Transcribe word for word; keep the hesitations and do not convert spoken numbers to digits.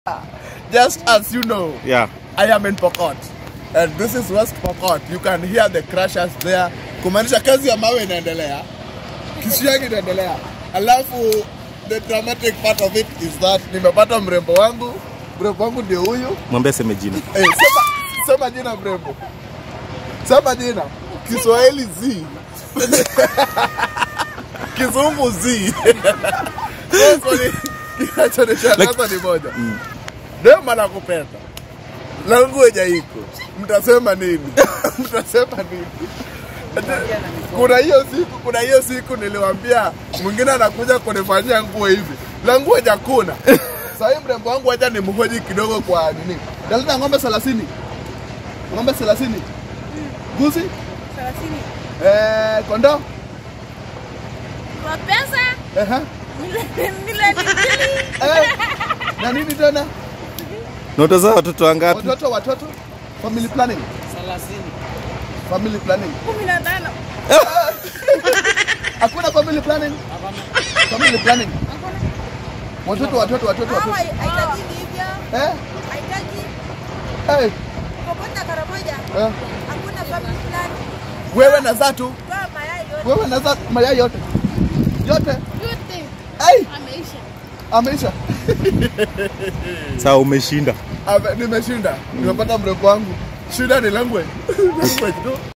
Just as you know, yeah, I am in Pokot, and this is West Pokot. You can hear the crashers there. Kumaanisha kazi ya mawe inaendelea, Kiswahili inaendelea. Alafu the dramatic part of it is that nimepata mrembo wangu. Mrembo wangu ndio huyu. Mwambie sema jina. Eh, sema sema jina mrembo. Sema jina. Kiswahili Z. Kizungu Z. Sasa kinachonishangaza ni moja. Ndio maana nakupenda. Language iko. Mtasema nini? Mtasema nini? Kuna hiyo siku, kuna hiyo siku niliwaambia mwingine anakuja kunifanyia nguo hivi. Language hakuna. Sasa mrembo wangu acha nimhoji kidogo kwa nini? Dalita ng'ombe thelathini. Ng'ombe thelathini. Guzi? thelathini. Eh, kondoo? Kwa pesa? Ehe. Milioni mbili. Eh. Na nini tena? Nota za watoto wangapi? Watoto watoto? Family planning. thelathini. Family planning. kumi na tano. Hakuna family planning? Family planning. Watoto watoto watoto watoto. Haitaki hivyo. Eh? Haitaki. Eh. Kokota kara moja. Eh. Hakuna family planning. Wewe na Zatu? Kwa mayai yote. Wewe na Zatu mayai yote. Yote? Yote. Ai, Ameisha. ameisha. Sawa, umeshinda. Ame, nimeshinda. Nimepata mrembo wangu. Shida ni language. Language tu.